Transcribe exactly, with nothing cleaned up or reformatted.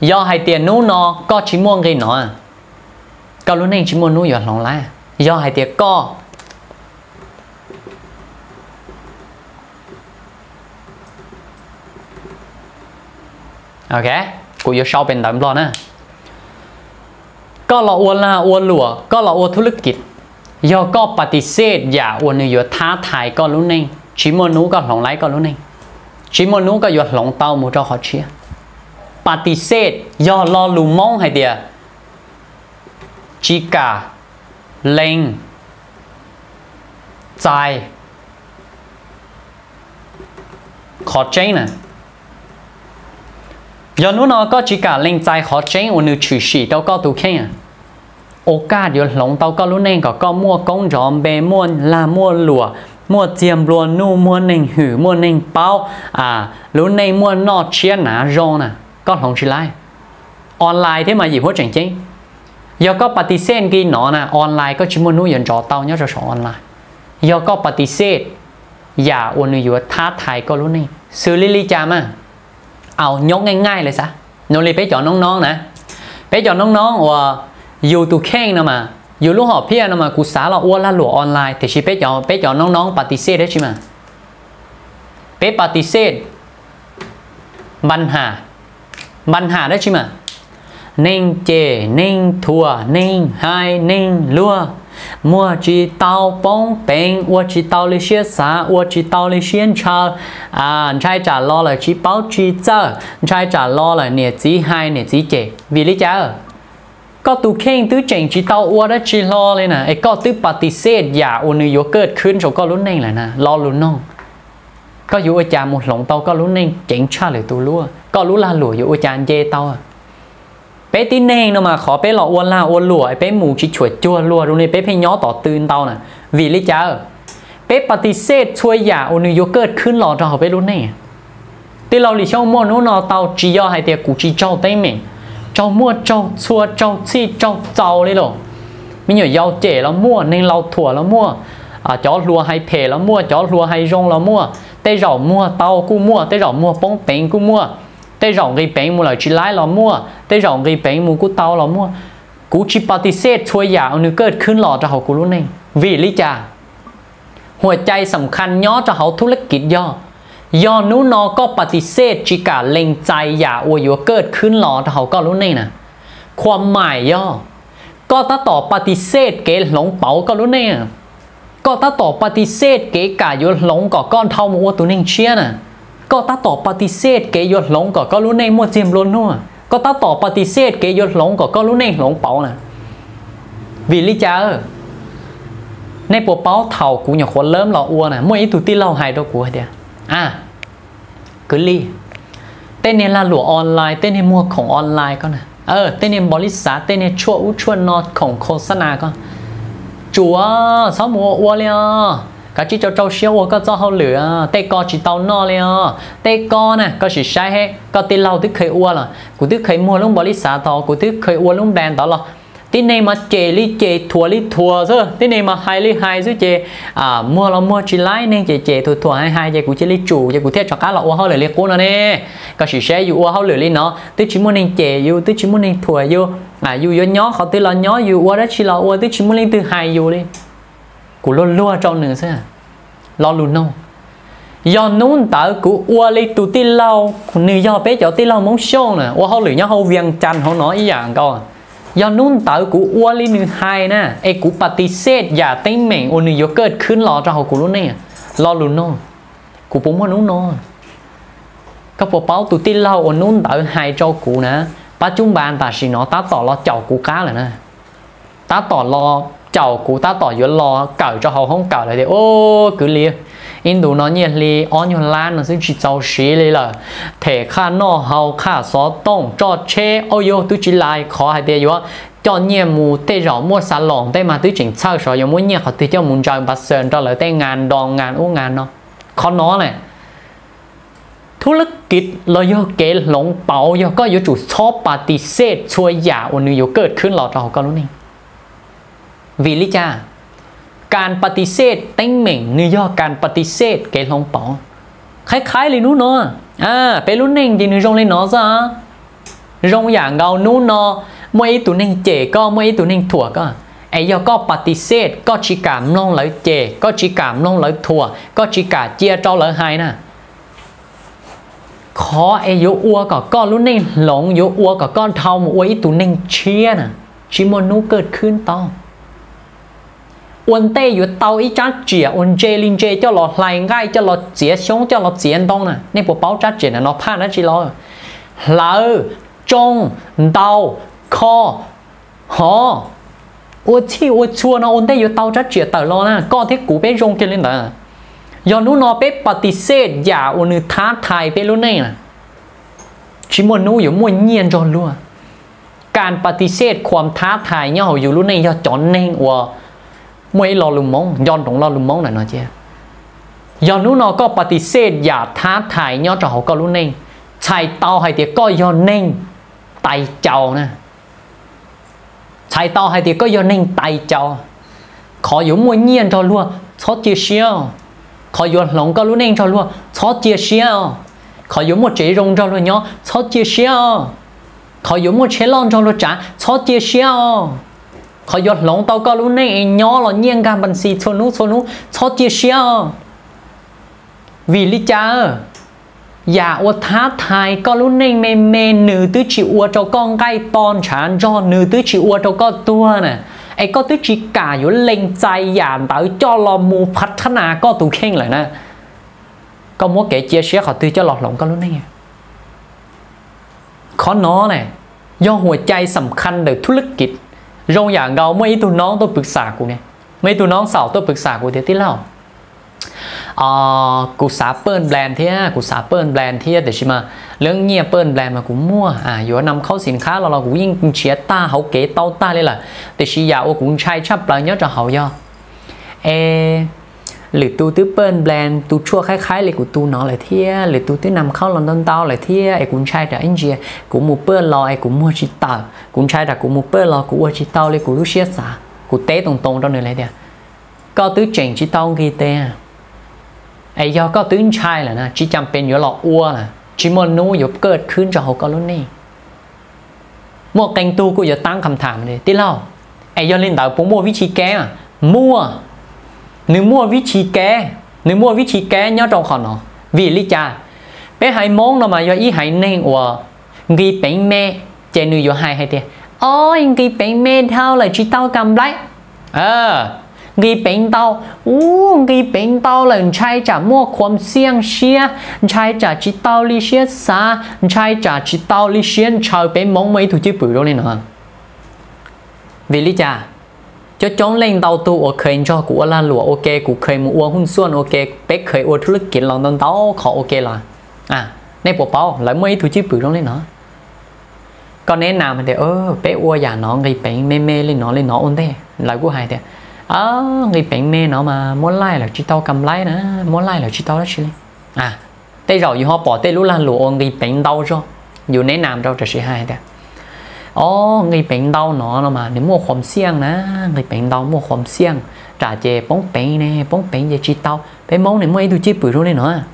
do hai tiền nú nó có chỉ muốn cái nó có lúc này chỉ muốn nú giọt lòng lá do hai tiền có ok cụ yếu sau bên đám lo nèก็เราอวนละอวนหลัวก็เราอวนธุรกิจยอก็ปฏิเสธอย่าอวนอยู่ท้าทายก็รู้นี่ชิมนูก็หลงไหลก็รู้นี่ชิมนูก็อยู่หลงเต้ามูเจ้าเขาเชียปฏิเสธยอรอลูมองให้เดียจิกาเล็งใจขอเจ้งนะยอนู้นก็จิกาเล็งใจขอเจ้งวันนึกชื่อสีเต้าก็ตัวแค่โอกาสอยู่หลงเต้าก็รู้เน่งก็ก็มั่วกงจอมเบมั่วลามั่วหลัวมั่วเจียมรัวนู่มั่วเน่งหือมั่วเน่งเป้าอ่ารู้เน่งมั่วนอเชียนหนาโจน่ะก็หลงชิไลออนไลน์ที่มาหยิบหัวเจ๋งจริงยอก็ปฏิเสธกินหนอนะออนไลน์ก็ชิมนู้ยันจอเต้าเนี่ยจะสอนออนไลน์ยอก็ปฏิเสธอย่าอวนอยู่ท้าทายก็รู้เน่งซื้อลิลิจามาเอายกง่ายๆเลยซะโนรีไปจอน้องๆนะไปจอน้องๆว่าอยู่ตัวแข้งนะมาอยู่ลูกหอบเพี้ยนะมากูสาเราอ้วนละหลัวออนไลน์แต่ชีไปจอไปจอน้องๆปฏิเสธได้ใช่ไหมไปปฏิเสธปัญหาปัญหาได้ใช่ไหมนิ่งเจนิ่งทัวนิ่งไฮนิ่งลัวมัวจีเตาป้องเป็นวัวจีเตาเลยเชียสาวัวจีเตาเลยเชียนชาอ่าใช่จ่าล้อเลยจีเป้าจีเจอใช่จ่าล้อเลยเนี่ยจีไฮเนี่ยจีเจวิลิจ้าก็ตูเข่งตื้อเจ๋งจีเตาวัวได้จีล้อเลยนะไอ้ก็ตื้อปฏิเสธอย่าอุนโยเกิดขึ้นเขาก็ลุ้นเองแหละนะล้อลุ้นน้องก็อยู่อาจารย์หมดหลงเตาก็ลุ้นเองเจ๋งชาเลยตัวรั้วก็รู้ลาหลัวอยู่อาจารย์เจเตาไปตีเน่งเนาะมาขอไปหล่ออ้วนล่าอ้วนหลัวไปหมูชิฉวยจั่วลัวตรงนี้ไปพย้อต่อตื่นเตาน่ะวิลิจ้าไปปฏิเสธช่วยอย่าอุนโยเกิดขึ้นหล่อจะเขาไปรู้แน่ที่เราหลีช่องมั่วนู้นเตาจีย่อให้เตียกูจีเจ้าเต้เหม่งเจ้ามั่วเจ้าชัวเจ้าซี่เจ้าเจ้าเลยหรอมีหน่วยยาวเจ๋แล้วมั่วในเราถั่วแล้วมั่วอ่าจ้อรัวให้เพลแล้วมั่วจ้อรัวให้จงแล้วมั่วเต้เหล่ามั่วเตากูมั่วเต้เหล่ามั่วป้องเป็งกูมั่วเต้รองกีเป็นมูลจิไลเรามั่วเต้รองกีเป็นมูกูเตาเรามั่วกูจิปฏิเสธช่วยอย่าเอาเนื้อเกิดขึ้นหล่อจะเขากูรู้เองวิลิจาหัวใจสำคัญย่อจะเขาธุรกิจย่อย่อนู้นอก็ปฏิเสธจิกาเล็งใจอย่าอวยเกิดขึ้นหล่อจะเขาก็รู้เองนะความหมายย่อก็ถ้าต่อปฏิเสธเกหลงเป๋าก็รู้เองก็ถ้าต่อปฏิเสธเกกาโยหลงก็ก้อนเท่ามัวตัวนึงเชียน่ะก็ถ้าต่อปฏิเสธเกยศหลงก็ก็รู้ในมัวเจียมล้นนัวก็ถ้าต่อปฏิเสธเกยศหลงก็ก็รู้ในหลงเป๋านะวิลิจ้าในปัวเป๋าเท่ากูอย่างคนเริ่มหล่ออ้วนนะเมื่อไอ้ตุตีเราหายตัวกูเดียวอ่ะกุลี่เต้นในลาหลัวออนไลน์เต้นในมัวของออนไลน์ก็นะเออเต้นในบริษัทเต้นในชั่วอุ้ชวนนอของโฆษณาก็จัวสาวมัวอ้วนเลยก็จีเจ้าเจ้าเชี่ยวก็เจ้าเขาเหลือแต่ก็จีเตานอเลยอ่ะแต่ก็นะก็สิใช่ให้ก็ตีเราที่เคยอ้วนล่ะกูที่เคยมัวลงบริษัทต่อกูที่เคยอ้วนลงแบรนด์ต่อหรอที่ในมาเจลิเจทัวลิทัวซะที่ในมาไฮลิไฮซะเจอ่ามัวเรามัวจีไลเนี่ยเจเจทัวทัวไฮไฮเจกูจะลิจูเจกูเทียบช็อกก้าเราอ้วนเขาเหลือเรียกกูนะเนี่ยก็สิใช่อยู่อ้วนเขาเหลือลิเนาะที่ชิมุนเจอยู่ที่ชิมุนทัวอยู่อ่าอยู่ย้อนย้อเขาที่เราย้ออยู่อ้วนได้ชิเราอ้วนที่ชิมุนที่ไฮอยู่เลยกูล้วนล้วนเจ้าหนึ่งซะรอลุ้นน้องย้อนนู้นตากูอ้วนเลยตัวที่เราหนึ่งย้อนไปเจ้าที่เรามองช่องน่ะว่าเขาหรือย้อนเขาเวียงจันเขาหน่อยอย่างก่อนย้อนนู้นตากูอ้วนเลยหนึ่งไฮนะไอ้กูปฏิเสธอย่าเต้นเหม่งอันนี้เกิดขึ้นรอเจ้ากูรู้เนี่ยรอลุ้นน้องกูปุ่มว่านู้นนอนก็ปะเป้าตัวที่เราอันนู้นตาไฮเจ้ากูนะปัจจุบันตาสิเนาะตาต่อรอเจ้ากูก้าเลยนะตาต่อรอเจ้ากูตาต่อย้อนรอเก่าเจ้าเขาห้องเก่าเลยเดี๋ยวโอ้cứ liềnอินดูน้อยเนี่ยลีอ้อนยนล้านนั่นซึ่งจิตเจ้าสีเลยล่ะเถข้านอเฮาข้าซอต้งจอดเชโอโยตุจิไลขอให้เดียวจอเนี่ยมูเตะเรามัวสลองได้มาตื้อจิงเช่าสอยมัวเนี่ยเขาตื้อเจ้ามุนจอยบัสเซินจอเลยได้งานดองงานอู้งานเนาะเขาน้อเลยธุรกิจเราโยเกลหลงเป๋าโยก็โยจุดชอบปฏิเสธช่วยหย่าวันนี้โยเกิดขึ้นหลอดเราก็รู้นี่วิลิจ้าการปฏิเสธเต้งเหม่งเนื้อย่อการปฏิเสธเกลหลงเป๋าคล้ายๆเลยนู้นเนาะอ่าเป็นรุ่นเน่งจีนึงจงเลยเนาะซะ rong dạng gạo nú nó mấy tụi nên chè có mấy tụi nên thua có ai do có participate có chỉ cảm long lợi chè có chỉ cảm long lợi thua có chỉ cả chia cho lợi hai nè khó ai yếu ua có con lúc nên lỏng yếu ua có con thâu một ấy tụi nên chia nè chỉ muốn nú กิดขึ้น tao uốn tê yếu tao ý chát chìa uốn chê linh chê cho lọt lại ngay cho lọt chĩa xuống cho lọt chĩa đông nè nên bộ báo chát chìa là nó pha nó chỉ lo lỡ trong tao kho họ uốn chi uốn chua nó uốn tê yếu tao chát chìa tờ lo nè có thế cú bé rong kia lên đó do nú nó bé participate giả uốn nữ thá thải bé luôn này nè chỉ muốn nú yếu muốn nhiên cho luôn การปฏิเสธความท้าทายเนี่ยอยู่รู้ในยอดจอนเน่งว่ามวยรอลุมมองย้อนของรอลุมมองหน่อยนะเจ้ย้อนนู้นก็ปฏิเสธอย่าท้าทายเนี่ยจะเขาก็รู้เน่งชายเตาให้เดียก็ย้อนเน่งไตเจ้านะชายเตาให้เดียก็ย้อนเน่งไตเจ้าขออยู่มวยเงียนcho luôn chó chia xiao ขออยู่หลงก็รู้เน่ง cho luôn ชอ chia xiao ขออยู่มวยเจรง cho luôn เนาะ ชอ chia xiao ขออยู่มั่วเชลอนจอรู้จักชอบเจียเชียวขอหยดหลงเตาก็รู้ในย้อหล่อเยี่ยงการบัญชีชนุชนุชอบเจียเชียววิลิจาอย่าอวดท้าทายก็รู้ในเมเมหนึ่งตื้อจีอวดเจ้าก้องใกล้ตอนฉันจอหนึ่งตื้อจีอวดเจ้าก็ตัวน่ะไอ้ก็ตื้อจีกาอยู่เล็งใจอย่าเต๋อจอรอมูพัฒนาก็ตุเข่งเลยนะก็มั่วเก๋เจียเชียวเขาตื้อเจ้าหลอกหลงก็รู้ในไงข้อน้อเนี่ยย่อหัวใจสำคัญเด็กธุรกิจโรงอย่างเราไม่ตัวน้องตัวปรึกษากูเนี่ยไม่ตัวน้องสาวตัวปรึกษากูเดี๋ยวที่เล่าอ่ากูสาเปิลแบรนด์เที่ยกูสาเปิลแบรนด์เที่ยเดี๋ยวใช่ไหมเรื่องเงียเปิลแบรนด์มากูมั่วอ่าอยู่นำเข้าสินค้าเราเรากูยิ่งเชียตาเขาเก๋เต้าตาเลยล่ะแต่ชีอยากว่ากูใช้ชับปลายเนาะจะเขาย่อเอหรือตูตื้อเปิลแบรนด์ตูชั่วคล้ายๆเลยกูตูน้อเลยเที่ยหรือตูตื้อนำเข้าลอนดอนเต้าเลยเที่ยไอ้กูใช้แต่อินเดียกูมูเปิลรอไอ้กูมัวชิตากูใช้แต่กูมูเปิลรอกูวัวชิตาเลยกูรู้เชี่ยสากูเตะตรงๆตรงนี้เลยเดียวก็ตื้อเจ๋งชิตากี่เตะไอ้ยอก็ตื้อใช่แหละนะจีจำเป็นอยู่หลอกอ้วนนะจีมันนู้อยู่เกิดขึ้นจากเขาก็รู้นี่มัวแกงตูกูจะตั้งคำถามเลยที่เล่าไอ้ยอเล่นแต่ผมมัววิธีแก้มัวนึกมั่ววิธีแก้นึกมั่ววิธีแก้ย่อตรงขอเนาะวิลิจาไปหายมองเรามาย่ออีหายเน่งว่ากีเป็นแม่เจนึกอยู่หายให้เดียอ๋อกีเป็นแม่เท่าเลยจีเต้ากำไรเออกีเป็นเต้าอู้กีเป็นเต้าเลยใช้จากมั่วความเสี่ยงเชียใช้จากจีเต้าลิเชียสาใช้จากจีเต้าลิเชียนชาวเป็นมองไม่ถูกจีปุ๋ยตรงนี้เนาะวิลิจาcho chọn lên đầu tu ok cho của là lụa ok củaเคยmuaหุ้นส่วนโอเคเป๊กเคยอธุรกิจลองต้นเต้าขอโอเคละอ่ะในปกเป้าแล้วไม่ถูกจีบปืนตรงนี้เนาะก็แนะนำมันเดี๋ยวเออเป๊กอ้วนอย่าน้องไงเป็นเมเมเลยน้องเลยน้องอ้นเต้แล้วกูหายเดี๋ยวอ๋อไงเป็นเมน้องมาม้วนไล่แล้วจีเต้ากำไรนะม้วนไล่แล้วจีเต้าแล้วใช่ไหมอ่ะเต้เราอยู่ห้องปอเต้รู้ละหลวงไงเป็นเต้าจ้ะอยู่แนะนำเราจะใช้ให้เดี๋ยวอ๋อไงเป็นเต้าเนาะเรามาเนี่ยมั่วความเสี่ยงนะไงเป็นเต้ามั่วความเสี่ยงจ่าเจป้องเป็นเนี่ยป้องเป็นเจจีเต้าไปมองเนี่ยมั่วไอ้ดูจีบปืนรู้เลยเนาะ